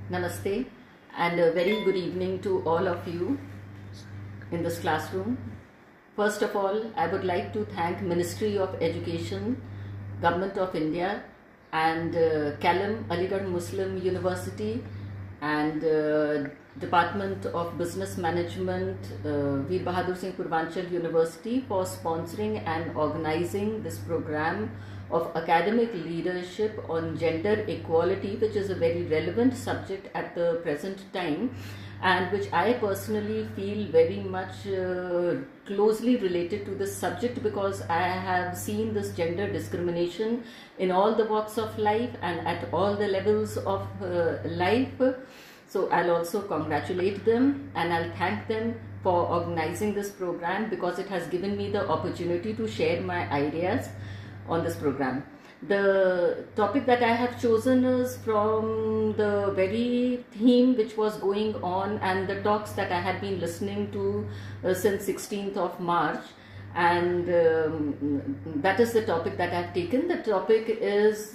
Namaste and a very good evening to all of you in this classroom. First of all, I would like to thank Ministry of Education, Government of India and Kalam Aligarh Muslim University and Department of Business Management, Veer Bahadur Singh Purvanchal University for sponsoring and organizing this program of academic leadership on gender equality, which is a very relevant subject at the present time and which I personally feel very much closely related to this subject, because I have seen this gender discrimination in all the walks of life and at all the levels of life. So I'll also congratulate them and I'll thank them for organizing this program, because it has given me the opportunity to share my ideas on this program. The topic that I have chosen is from the very theme which was going on and the talks that I had been listening to since 16th of March, and that is the topic that I have taken. The topic is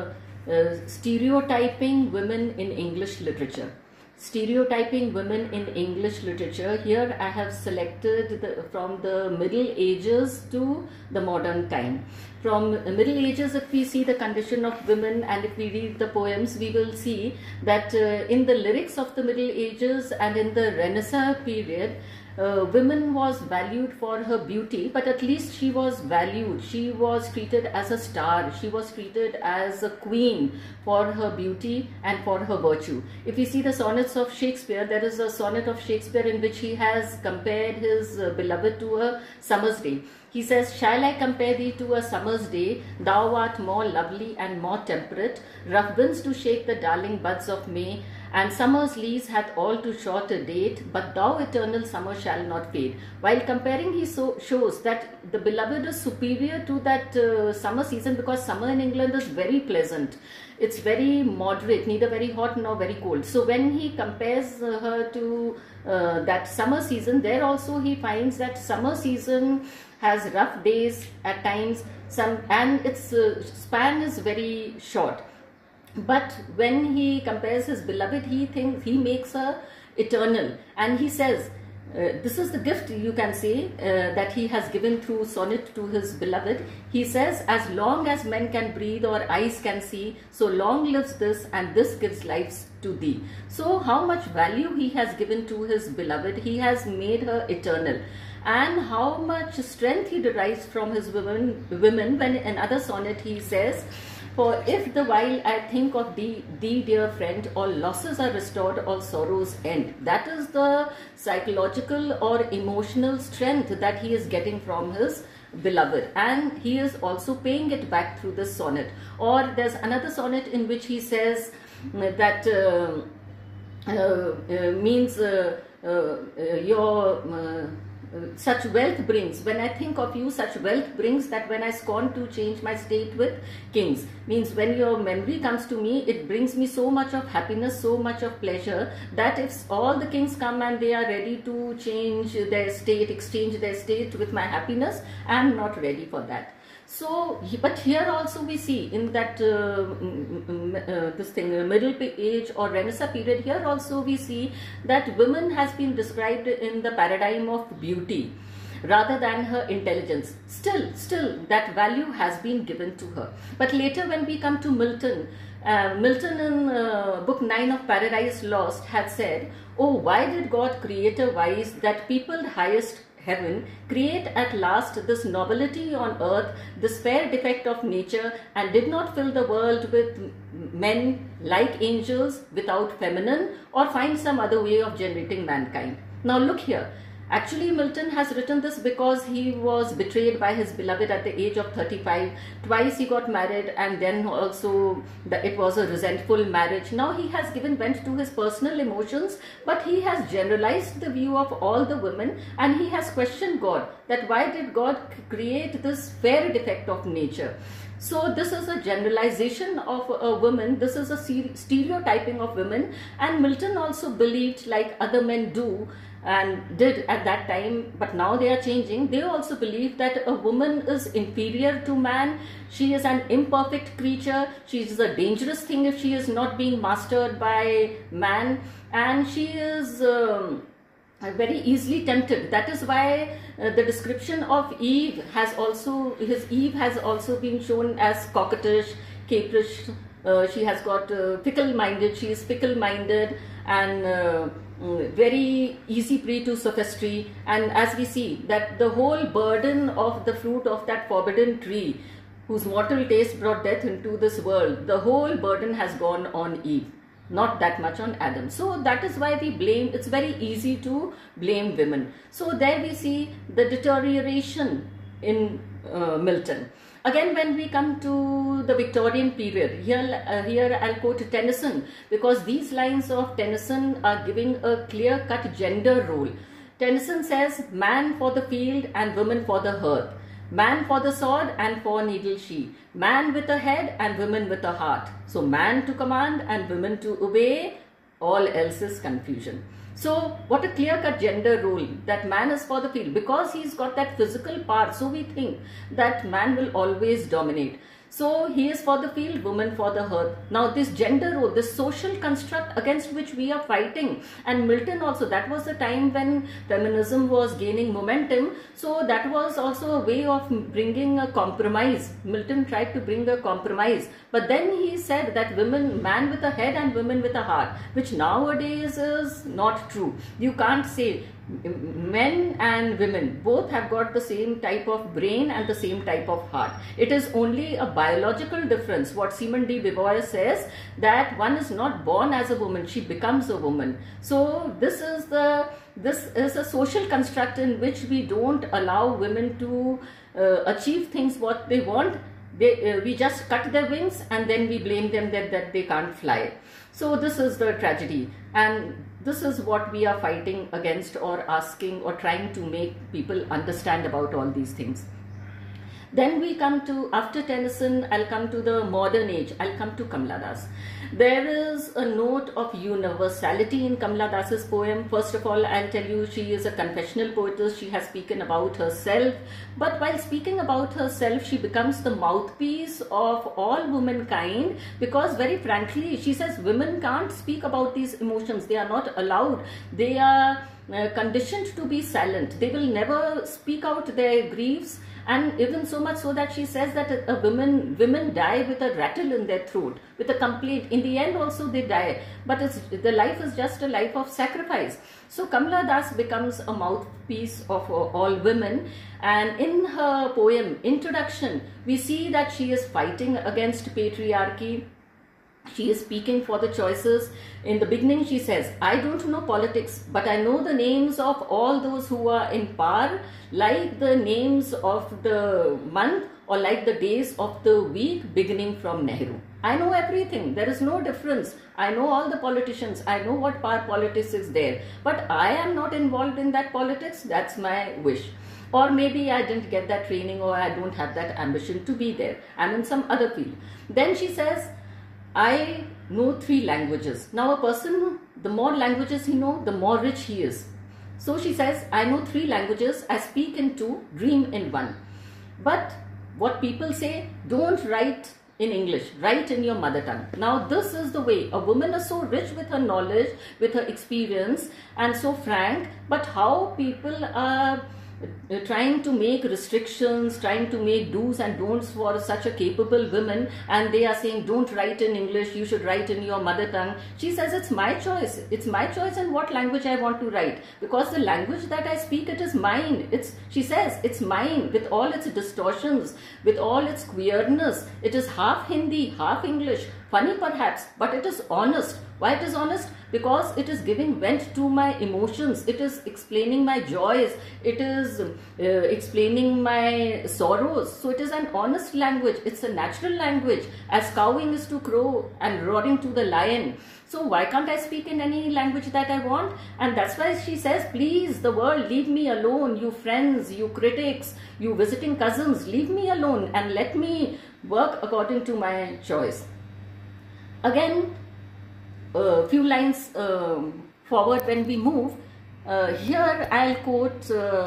stereotyping women in English literature. Stereotyping women in English literature. Here I have selected from the Middle Ages to the modern time. From Middle Ages, if we see the condition of women and if we read the poems, we will see that in the lyrics of the Middle Ages and in the Renaissance period, women was valued for her beauty, but at least she was valued. She was treated as a star. She was treated as a queen for her beauty and for her virtue. If we see the sonnets of Shakespeare, there is a sonnet of Shakespeare in which he has compared his beloved to a summer's day. He says, "Shall I compare thee to a summer's day? Thou art more lovely and more temperate, rough winds to shake the darling buds of May, and summer's lease hath all too short a date, but thou eternal summer shall not fade." While comparing, he shows that the beloved is superior to that summer season, because summer in England is very pleasant. It's very moderate, neither very hot nor very cold. So when he compares her to that summer season, there also he finds that summer season has rough days at times, and its span is very short. But when he compares his beloved, he makes her eternal, and he says, this is the gift, you can say, that he has given through sonnet to his beloved. He says, "As long as men can breathe or eyes can see, so long lives this, and this gives life to thee." So how much value he has given to his beloved. He has made her eternal. And how much strength he derives from his women when in another sonnet he says, "For if the while I think of thee, dear friend, all losses are restored, all sorrows end." That is the psychological or emotional strength that he is getting from his beloved, and he is also paying it back through this sonnet. Or there's another sonnet in which he says that such wealth brings, when I think of you, such wealth brings that when I scorn to change my state with kings. Means when your memory comes to me, it brings me so much of happiness, so much of pleasure, that if all the kings come and they are ready to change their state, exchange their state with my happiness, I am not ready for that. So, but here also we see in that Middle Age or Renaissance period, here also we see that women has been described in the paradigm of beauty rather than her intelligence. Still that value has been given to her. But later when we come to Milton, Milton in book 9 of Paradise Lost had said, "Oh, why did God, creator wise, that peopled highest heaven, create at last this nobility on earth, this fair defect of nature, and did not fill the world with men like angels without feminine, or find some other way of generating mankind?" Now look here. Actually, Milton has written this because he was betrayed by his beloved at the age of 35. Twice he got married, and then also it was a resentful marriage. Now he has given vent to his personal emotions, but he has generalized the view of all the women, and he has questioned God, that why did God create this fair defect of nature? So this is a generalization of a woman. This is a stereotyping of women, and Milton also believed, like other men do and did at that time, but now they are changing. They also believe that a woman is inferior to man. She is an imperfect creature. She is a dangerous thing if she is not being mastered by man, and she is very easily tempted. That is why the description of Eve has also been shown as coquettish, caperish. She has got fickle-minded. She is fickle-minded and very easy prey to sophistry. And as we see that the whole burden of the fruit of that forbidden tree, whose mortal taste brought death into this world, the whole burden has gone on Eve, not that much on Adam. So that is why we blame. It's very easy to blame women. So there we see the deterioration in Milton. Again, when we come to the Victorian period, here I'll quote Tennyson, because these lines of Tennyson are giving a clear-cut gender role. Tennyson says, man for the field and woman for the hearth, man for the sword and for needle she, man with a head and woman with a heart. So man to command and women to obey, all else is confusion. So what a clear-cut gender role, that man is for the field. Because he's got that physical part, so we think that man will always dominate. So he is for the field, woman for the hearth. Now this gender role, this social construct against which we are fighting, and Milton also, that was the time when feminism was gaining momentum. So that was also a way of bringing a compromise. Milton tried to bring a compromise. But then he said that women, man with a head and women with a heart, which nowadays is not true. You can't say men and women both have got the same type of brain and the same type of heart. It is only a biological difference. What Simone de Beauvoir says, that one is not born as a woman, she becomes a woman. So this is a social construct in which we don't allow women to achieve things what they want. We just cut their wings and then we blame them that they can't fly. So this is the tragedy, and this is what we are fighting against, or asking, or trying to make people understand about all these things. Then we come to, after Tennyson, I'll come to the modern age. I'll come to Kamala Das. There is a note of universality in Kamala Das's poem. First of all, I'll tell you, she is a confessional poetess. She has spoken about herself. But while speaking about herself, she becomes the mouthpiece of all womankind, because very frankly, she says women can't speak about these emotions. They are not allowed. They are conditioned to be silent. They will never speak out their griefs. And even so much so that she says that women die with a rattle in their throat, with a complaint. In the end also they die, but the life is just a life of sacrifice. So Kamala Das becomes a mouthpiece of all women, and in her poem Introduction, we see that she is fighting against patriarchy. She is speaking for the choices. In the beginning she says, I don't know politics, but I know the names of all those who are in power, like the names of the month or like the days of the week, beginning from Nehru. I know everything. There is no difference. I know all the politicians. I know what power politics is there. But I am not involved in that politics. That's my wish. Or maybe I didn't get that training, or I don't have that ambition to be there. I'm in some other field. Then she says, I know 3 languages. Now a person, the more languages he knows, the more rich he is. So she says, I know 3 languages, I speak in 2, dream in 1. But what people say, don't write in English, write in your mother tongue. Now this is the way. A woman is so rich with her knowledge, with her experience, and so frank, but how people are trying to make restrictions, trying to make do's and don'ts for such a capable woman, and they are saying don't write in English, you should write in your mother tongue. She says it's my choice. It's my choice in what language I want to write, because the language that I speak, it is mine. She says it's mine, with all its distortions, with all its queerness. It is half Hindi, half English, funny perhaps, but it is honest. Why it is honest? Because it is giving vent to my emotions. It is explaining my joys. It is explaining my sorrows. So it is an honest language. It's a natural language, as cowing is to crow and roaring to the lion. So why can't I speak in any language that I want? And that's why she says, please, the world, leave me alone. You friends, you critics, you visiting cousins, leave me alone and let me work according to my choice. Again, a few lines forward when we move, here I'll quote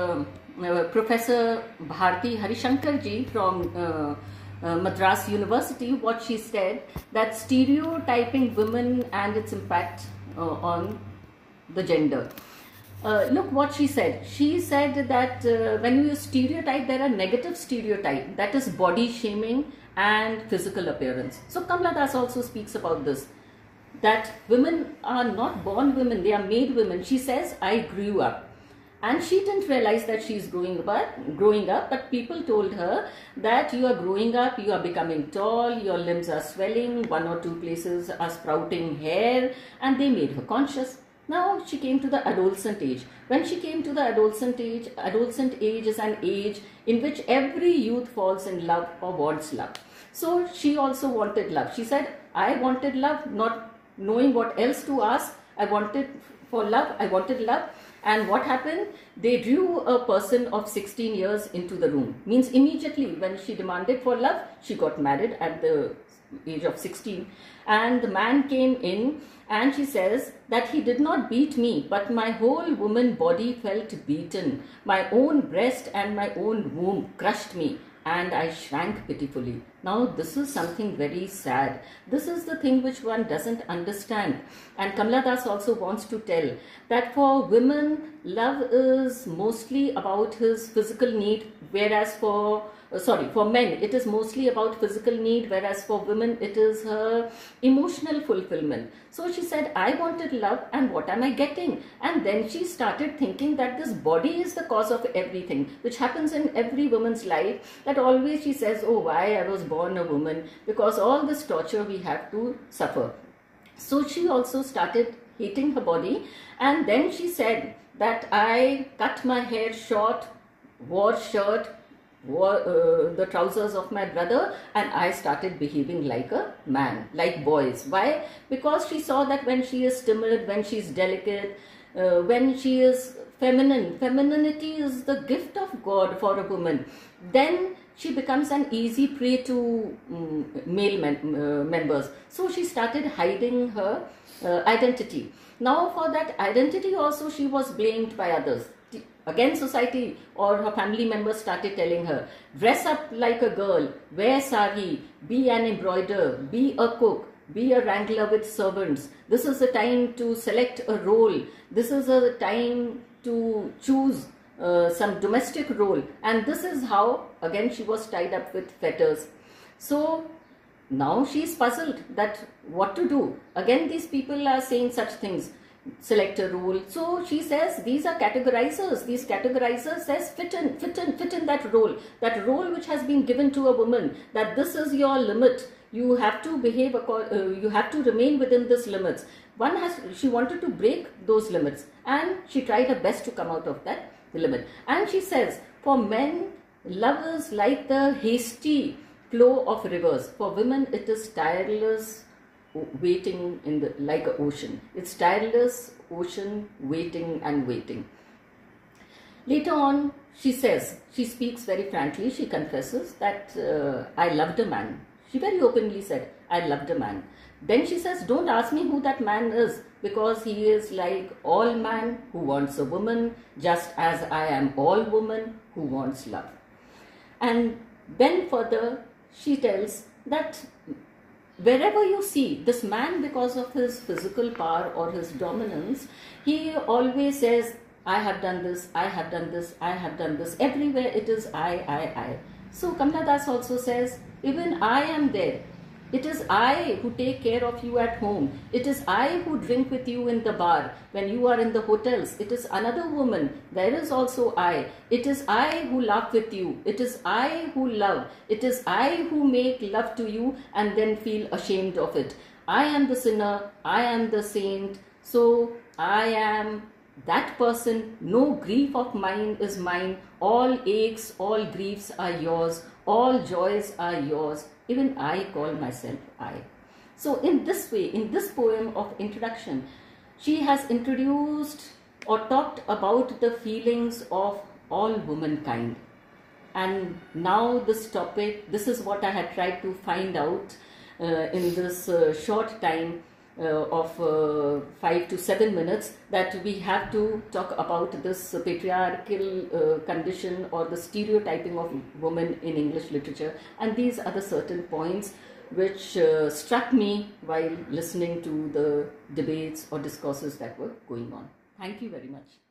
Professor Bharti Harishankar ji from Madras University, what she said, that stereotyping women and its impact on the gender. Look what she said. She said that when you stereotype, there are negative stereotypes, that is body shaming and physical appearance. So Kamala Das also speaks about this, that women are not born women, they are made women. She says, I grew up. And she didn't realize that she's growing up, but people told her that you are growing up, you are becoming tall, your limbs are swelling, 1 or 2 places are sprouting hair, and they made her conscious. Now she came to the adolescent age. When she came to the adolescent age is an age in which every youth falls in love or wants love. So she also wanted love. She said, I wanted love, not knowing what else to ask. I wanted love. And what happened? They drew a person of 16 years into the room. Means immediately when she demanded for love, she got married at the age of 16. And the man came in and she says that he did not beat me, but my whole woman body felt beaten. My own breast and my own womb crushed me, and I shrank pitifully. Now this is something very sad. This is the thing which one doesn't understand. And Kamala Das also wants to tell that for women, love is mostly about his physical need, whereas for men, it is mostly about physical need, whereas for women, it is her emotional fulfillment. So she said, I wanted love, and what am I getting? And then she started thinking that this body is the cause of everything, which happens in every woman's life, that always she says, oh, why I was born a woman, because all this torture we have to suffer. So she also started hating her body, and then she said that I cut my hair short, wore shirt, wore the trousers of my brother, and I started behaving like a man, like boys. Why? Because she saw that when she is timid, when she is delicate, when she is feminine, femininity is the gift of God for a woman, then she becomes an easy prey to male members. So she started hiding her identity. Now for that identity also she was blamed by others. Again, society or her family members started telling her, dress up like a girl, wear sari, be an embroider, be a cook, be a wrangler with servants. This is the time to select a role. This is a time to choose some domestic role. And this is how, again, she was tied up with fetters. So now she is puzzled that what to do. Again, these people are saying such things. Select a role. So she says these are categorizers. These categorizers says fit in that role which has been given to a woman, that this is your limit. You have to behave, you have to remain within this limits. She wanted to break those limits, and she tried her best to come out of that limit. And she says, for men, love is like the hasty flow of rivers. For women, it is tireless waiting like an ocean. It's tireless ocean waiting and waiting. Later on, she says, she speaks very frankly, she confesses that I loved a man. She very openly said, I loved a man. Then she says, don't ask me who that man is, because he is like all man who wants a woman, just as I am all woman who wants love. And then further, she tells that wherever you see this man, because of his physical power or his dominance, he always says, I have done this, I have done this, I have done this. Everywhere it is I. So Kamala Das also says, even I am there. It is I who take care of you at home. It is I who drink with you in the bar. When you are in the hotels, it is another woman. There is also I. It is I who laugh with you. It is I who love. It is I who make love to you and then feel ashamed of it. I am the sinner. I am the saint. So I am that person. No grief of mine is mine. All aches, all griefs are yours. All joys are yours. Even I call myself I. So in this way, in this poem of introduction, she has introduced or talked about the feelings of all womankind. And now this topic, this is what I had tried to find out in this short time of 5 to 7 minutes, that we have to talk about this patriarchal condition or the stereotyping of women in English literature. And these are the certain points which struck me while listening to the debates or discourses that were going on. Thank you very much.